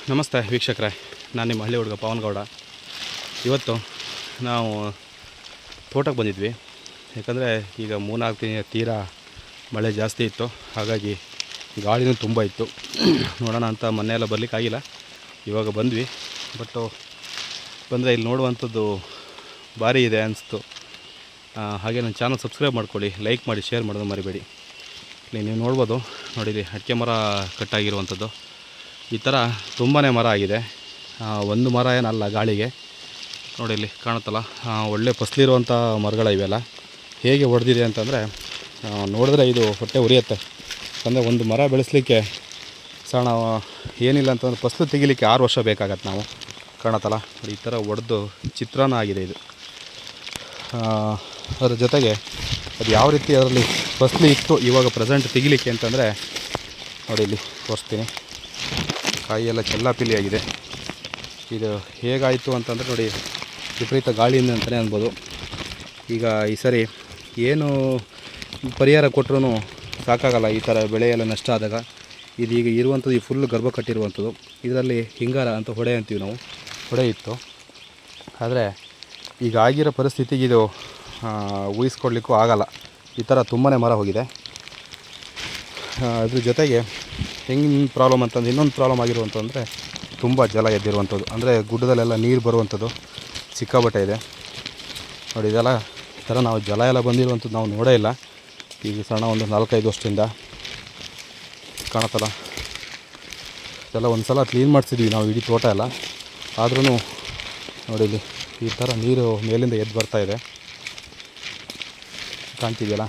ನಮಸ್ತೆ ವೀಕ್ಷಕರೇ, ನಾನು ನಿಮ್ಮ ಹಳ್ಳಿ ಹುಡುಗ ಪವನ್ ಗೌಡ. ಇವತ್ತು ನಾವು ತೋಟಕ್ಕೆ ಬಂದಿದ್ವಿ. ಯಾಕಂದರೆ ಈಗ 3-4 ದಿನ ತೀರಾ ಮಳೆ ಜಾಸ್ತಿ ಇತ್ತು, ಹಾಗಾಗಿ ಗಾಳಿನೂ ತುಂಬ ಇತ್ತು. ನೋಡೋಣ ಅಂತ ಮೊನ್ನೆ ಬರಲಿಕ್ಕಾಗಿಲ್ಲ, ಇವಾಗ ಬಂದ್ವಿ. ಬಟ್ಟು ಬಂದರೆ ಇಲ್ಲಿ ನೋಡುವಂಥದ್ದು ಭಾರಿ ಇದೆ ಅನಿಸ್ತು. ಹಾಗೆ ನನ್ನ ಚಾನಲ್ ಸಬ್ಸ್ಕ್ರೈಬ್ ಮಾಡ್ಕೊಳ್ಳಿ, ಲೈಕ್ ಮಾಡಿ, ಶೇರ್ ಮಾಡೋದು ಮರಿಬೇಡಿ. ಇಲ್ಲಿ ನೀವು ನೋಡ್ಬೋದು, ನೋಡಿರಿ ಅಡಿಕೆ ಮರ ಕಟ್ಟಾಗಿರುವಂಥದ್ದು. ಈ ಥರ ತುಂಬಾ ಮರ ಆಗಿದೆ. ಒಂದು ಮರ ಏನಲ್ಲ, ಗಾಳಿಗೆ ನೋಡಿ ಇಲ್ಲಿ ಕಾಣುತ್ತಲ್ಲ, ಒಳ್ಳೆ ಫಸಲಿರುವಂಥ ಮರಗಳಿವೆಲ್ಲ. ಹೇಗೆ ಹೊಡೆದಿದೆ ಅಂತಂದರೆ ನೋಡಿದ್ರೆ ಇದು ಹೊಟ್ಟೆ ಉರಿಯುತ್ತೆ. ಅಂದರೆ ಒಂದು ಮರ ಬೆಳೆಸಲಿಕ್ಕೆ ಸಣ್ಣ ಏನಿಲ್ಲ ಅಂತಂದ್ರೆ ಫಸಲು ತೆಗಿಲಿಕ್ಕೆ 6 ವರ್ಷ ಬೇಕಾಗತ್ತೆ. ನಾವು ಕಾಣುತ್ತಲ್ಲ, ಈ ಥರ ಹೊಡೆದು ಚಿತ್ರಾನ್ನ ಆಗಿದೆ ಇದು. ಅದರ ಜೊತೆಗೆ ಅದು ಯಾವ ರೀತಿ ಅದರಲ್ಲಿ ಫಸಲು ಇತ್ತು ಇವಾಗ ಪ್ರೆಸೆಂಟ್ ತೆಗಿಲಿಕ್ಕೆ ಅಂತಂದರೆ ನೋಡಿ ಇಲ್ಲಿ ತೋರಿಸ್ತೀನಿ. ಕಾಯಿಯೆಲ್ಲ ಚೆಲ್ಲಾಪಿಲ್ಲಿಯಾಗಿದೆ. ಇದು ಹೇಗಾಯಿತು ಅಂತಂದರೆ ನೋಡಿ, ವಿಪರೀತ ಗಾಳಿಯಿಂದ ಅಂತಲೇ ಅನ್ಬೋದು. ಈಗ ಈ ಸರಿ ಏನು ಪರಿಹಾರ ಕೊಟ್ಟರು ಸಾಕಾಗಲ್ಲ. ಈ ಥರ ಬೆಳೆಯೆಲ್ಲ ನಷ್ಟ ಆದಾಗ ಇದೀಗ ಇರುವಂಥದ್ದು ಈ ಫುಲ್ ಗರ್ಭ ಕಟ್ಟಿರುವಂಥದ್ದು. ಇದರಲ್ಲಿ ಹಿಂಗಾರ ಅಂತ ಹೊಡೆ ಅಂತೀವಿ ನಾವು, ಹೊಡೆ ಇತ್ತು. ಆದರೆ ಈಗ ಆಗಿರೋ ಪರಿಸ್ಥಿತಿಗೆ ಇದು ಊಹಿಸ್ಕೊಡ್ಲಿಕ್ಕೂ ಆಗಲ್ಲ. ಈ ಥರ ತುಂಬಾ ಮರ ಹೋಗಿದೆ. ಅದ್ರ ಜೊತೆಗೆ ಹೆಂಗೆ ಪ್ರಾಬ್ಲಮ್ ಅಂತಂದ್ರೆ ಇನ್ನೊಂದು ಪ್ರಾಬ್ಲಮ್ ಆಗಿರುವಂಥದ್ದು ತುಂಬ ಜಲ ಎದ್ದಿರುವಂಥದ್ದು. ಅಂದರೆ ಗುಡ್ಡದಲ್ಲೆಲ್ಲ ನೀರು ಬರುವಂಥದ್ದು ಸಿಕ್ಕಾಬಟ್ಟೆ ಇದೆ ನೋಡಿ. ಇದೆಲ್ಲ ಈ ಥರ ನಾವು ಜಲ ಎಲ್ಲ ಬಂದಿರುವಂಥದ್ದು ನಾವು ನೋಡೇ ಇಲ್ಲ. ಈಗ ಸಣ್ಣ ಒಂದು 4-5 ವರ್ಷದಿಂದ ಕಾಣುತ್ತಲ್ಲ. ಇದೆಲ್ಲ ಒಂದು ಸಲ ಕ್ಲೀನ್ ಮಾಡಿಸಿದ್ವಿ ನಾವು ಇಡೀ ತೋಟ ಎಲ್ಲ. ಆದ್ರೂ ನೋಡಿ ಇಲ್ಲಿ ಈ ಥರ ನೀರು ಮೇಲಿಂದ ಎದ್ದು ಬರ್ತಾಯಿದೆ, ಕಾಣ್ತಿದೆಯಲ್ಲ.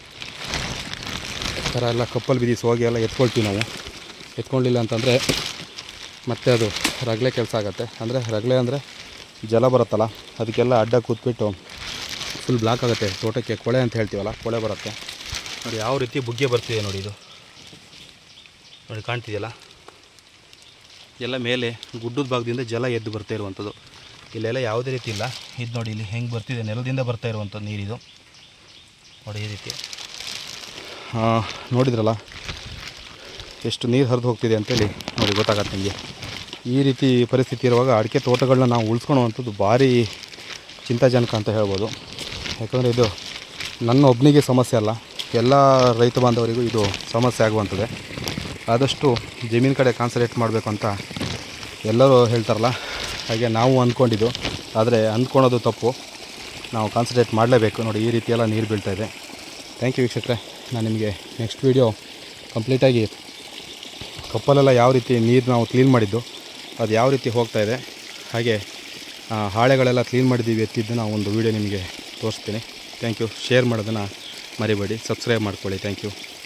ಈ ಥರ ಎಲ್ಲ ಕಪ್ಪಲ್ಲಿ ಬಿದ್ದಿಸಿ ಹೋಗಿ ಎಲ್ಲ ಎತ್ಕೊಳ್ತೀವಿ ನಾವು. ಎತ್ಕೊಳ್ಳಿಲ್ಲ ಅಂತಂದರೆ ಮತ್ತೆ ಅದು ರಗಳೆ ಕೆಲಸ ಆಗುತ್ತೆ. ಅಂದರೆ ರಗಳೆ ಅಂದರೆ ಜಲ ಬರುತ್ತಲ್ಲ, ಅದಕ್ಕೆಲ್ಲ ಅಡ್ಡ ಕೂತ್ಬಿಟ್ಟು ಫುಲ್ ಬ್ಲಾಕ್ ಆಗುತ್ತೆ ತೋಟಕ್ಕೆ. ಕೊಳೆ ಅಂತ ಹೇಳ್ತೀವಲ್ಲ, ಕೊಳೆ ಬರುತ್ತೆ ನೋಡಿ. ಯಾವ ರೀತಿ ಬುಗ್ಗೆ ಬರ್ತಿದೆ ನೋಡಿ, ಇದು ನೋಡಿ ಕಾಣ್ತಿದೆಯಲ್ಲ. ಎಲ್ಲ ಮೇಲೆ ಗುಡ್ಡದ ಭಾಗದಿಂದ ಜಲ ಎದ್ದು ಬರ್ತಾ ಇರುವಂಥದ್ದು. ಇಲ್ಲೆಲ್ಲ ಯಾವುದೇ ರೀತಿ ಇಲ್ಲ. ಇದು ನೋಡಿ ಇಲ್ಲಿ ಹೆಂಗೆ ಬರ್ತಿದೆ, ನೆಲದಿಂದ ಬರ್ತಾ ಇರುವಂಥದ್ದು ನೀರಿದು ನೋಡಿ. ಈ ರೀತಿ ನೋಡಿದ್ರಲ್ಲ ಎಷ್ಟು ನೀರು ಹರಿದು ಹೋಗ್ತಿದೆ ಅಂತೇಳಿ ನೋಡಿ, ಗೊತ್ತಾಗತ್ತೆ ನಿಮಗೆ. ಈ ರೀತಿ ಪರಿಸ್ಥಿತಿ ಇರುವಾಗ ಅಡಿಕೆ ತೋಟಗಳನ್ನ ನಾವು ಉಳಿಸ್ಕೊಳ್ಳುವಂಥದ್ದು ಭಾರಿ ಚಿಂತಾಜನಕ ಅಂತ ಹೇಳ್ಬೋದು. ಯಾಕಂದರೆ ಇದು ನನ್ನ ಒಬ್ಬನಿಗೆ ಸಮಸ್ಯೆ ಅಲ್ಲ, ಎಲ್ಲ ರೈತ ಬಾಂಧವರಿಗೂ ಇದು ಸಮಸ್ಯೆ ಆಗುವಂಥದ್ದೇ. ಆದಷ್ಟು ಜಮೀನು ಕಡೆ ಕಾನ್ಸಂಟ್ರೇಟ್ ಮಾಡಬೇಕು ಅಂತ ಎಲ್ಲರೂ ಹೇಳ್ತಾರಲ್ಲ, ಹಾಗೆ ನಾವು ಅಂದ್ಕೊಂಡಿದ್ದು. ಆದರೆ ಅಂದ್ಕೊಳೋದು ತಪ್ಪು, ನಾವು ಕಾನ್ಸಂಟ್ರೇಟ್ ಮಾಡಲೇಬೇಕು. ನೋಡಿ ಈ ರೀತಿ ಎಲ್ಲ ನೀರು ಬೀಳ್ತಾಯಿದೆ. ಥ್ಯಾಂಕ್ ಯು ವೀಕ್ಷಕರೇ. ನಾನು ನಿಮಗೆ ನೆಕ್ಸ್ಟ್ ವೀಡಿಯೋ ಕಂಪ್ಲೀಟಾಗಿ ಕಪ್ಪಲೆಲ್ಲ ಯಾವ ರೀತಿ ನೀರು ನಾವು ಕ್ಲೀನ್ ಮಾಡಿದ್ದು, ಅದು ಯಾವ ರೀತಿ ಹೋಗ್ತಾಯಿದೆ, ಹಾಗೆ ಹಾಳೆಗಳೆಲ್ಲ ಕ್ಲೀನ್ ಮಾಡಿದ್ದೀವಿ ಎತ್ತಿದ್ದನ್ನು ಒಂದು ವೀಡಿಯೋ ನಿಮಗೆ ತೋರಿಸ್ತೀನಿ. Thank you. ಶೇರ್ ಮಾಡೋದನ್ನು ಮರಿಬೇಡಿ, ಸಬ್ಸ್ಕ್ರೈಬ್ ಮಾಡ್ಕೊಳ್ಳಿ. Thank you.